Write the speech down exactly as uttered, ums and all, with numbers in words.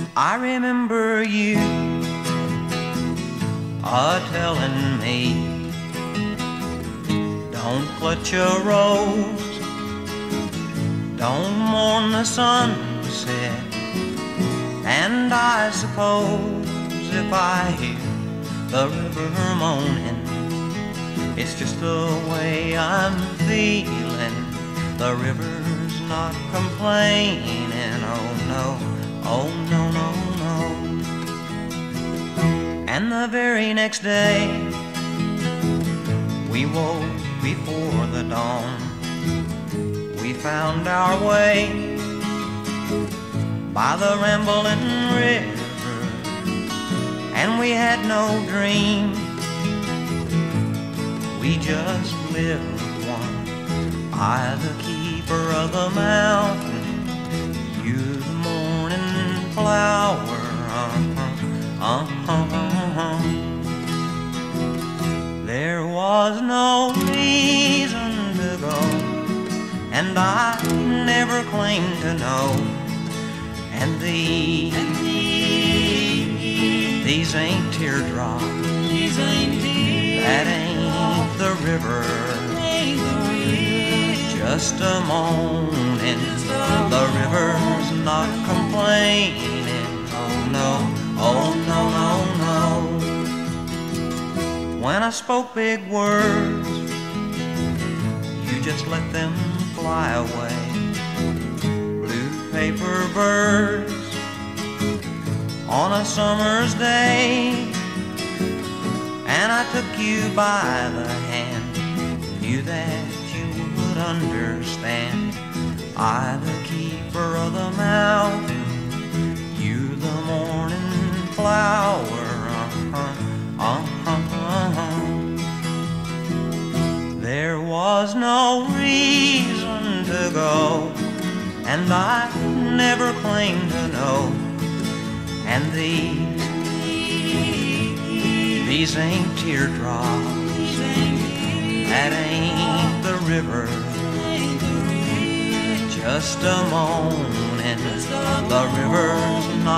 I remember you a-tellin' me, don't clutch a rose, don't mourn the sunset. And I suppose if I hear the river moaning, it's just the way I'm feeling. The river's not complaining. Oh no, oh no, no, no. And the very next day we woke before the dawn. We found our way by the rambling river, and we had no dream. We just lived one. I, the keeper of the mountain, you, the morning flower. Uh-huh, uh-huh, uh-huh. There was no reason to go, and I never claimed to know. And these, and these, these ain't teardrops, these ain't tears, that ain't the river, ain't the river. Just a moaning, the river's not complaining. Oh no, oh no, no, no. When I spoke big words, you just let them fly away. Paper birds on a summer's day, and I took you by the hand, knew that you would understand. I, the keeper of the mountain, you, the morning flower. Uh-huh, uh-huh, uh-huh. There was no reason to go, and I never claimed to know. And these, these ain't teardrops, that ain't the river. Just a moaning, the river's